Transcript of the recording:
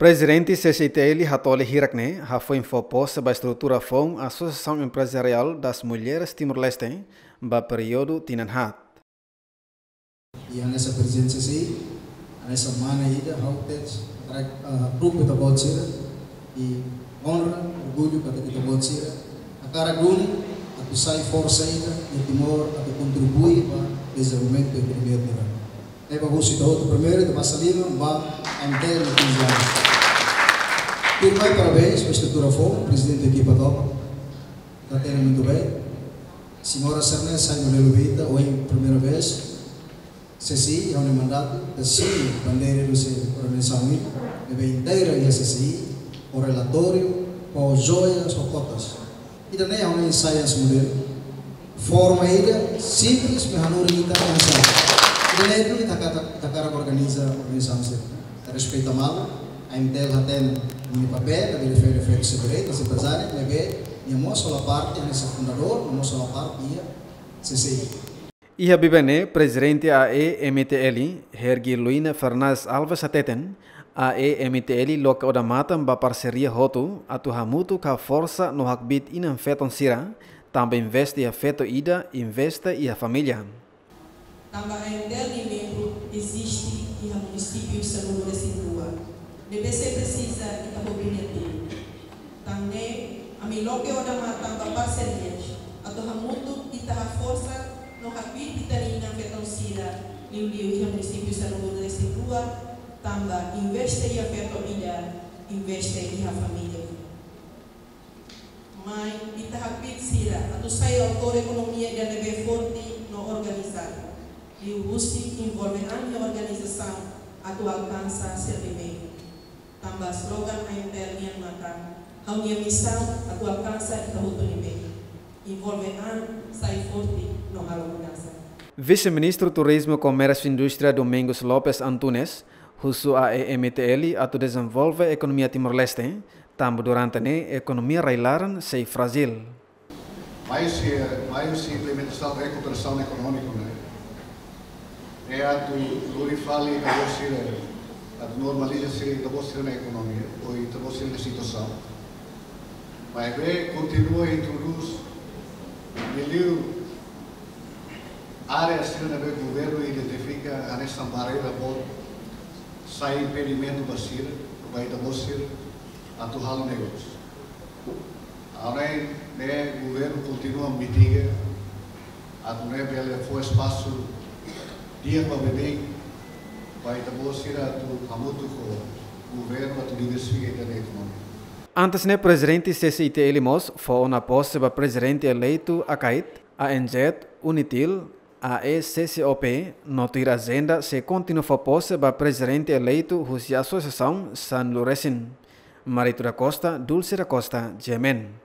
Presidente CCTL Hatoli Hirakne foi infopos sobre a estrutura FOM, Associação Empresarial das Mulheres Timor-Leste, no período Tinanhat. E nessa presidência aí, nessa semana ainda, grupo da Bolsira e honra, orgulho que da Bolsira, a cara grune, a que sai força ainda, e Timor, a que contribui para o desenvolvimento da economia rural. É para você da outra primeira, da Passalima, a inteira de 15 anos. Firmai parabéns para a estrutura FOM, presidente da equipa DOPA, está tendo muito bem. Senhora Sarney sai no Lelubita, hoje primeira vez. CCI é um mandato da CIE, bandeira da organização de inteira e a CCI, o relatório, com joias, com cotas. E também é um ensaio esse modelo. Forma ainda simples, mas não é e também está cara organiza a organização. Respeita mal, a MTL tem um papel, a verificar efeitos de segurança, as empresárias, e mostra a parte, a fundador, mostra a parte e a CCI. E a Bibene, presidente da EMTL, Hergi Luina Fernandes Alves Ateten, a EMTL local da Matam ba parceria Hotu, atuhamutu ka força no hakbit inam feton sira, também investe a feto ida, investe e a família. Também a MTL membro existe e a município de São Luís de Rua. DBC precisa de abobrinete. Também a local da Matam ba parcerias, atuhamutu ita a força no hakbit itarina feton sira, liu e a município de São Luís de Rua, também investe e a feto ida, investe e a família. Mas ita hakbit sira, atu sai autor economia da nebe forte no organizado. E o busque envolve a organização atu alcança servimento. Também slogan a internet mata, a minha missão atu alcança e tahuto nível. Envolve a sai forte no organização. Vice-ministro Turismo, Comércio e Indústria Domingos Lopes Antunes, husu a EMTL atu desenvolve a economia Timor-Leste, também durante a economia railaran sei frágil. Mais implementação da recuperação econômica, é a do Lurifali da Bolsira, a do normalização da Bolsira na economia, ou da Bolsira na situação. Mas continua a introduzir áreas que o governo identifica a nessa barreira por sai impedimento da Bolsira, vai da Bolsira, a torrar o negócio. Além do governo continua a mitigar, a do foi espaço dia para beber, vai da Bolsira, a muito com o governo, a diversificar a economia. Antes ne presidente CCTL Mos foi na posse para presidente eleito Akait, a NZ, Unitil, a ECCOP, notura agenda se continua a posse para presidente eleito da Associação San Lorenzo. Marito da Costa, Dulce da Costa, Jemen.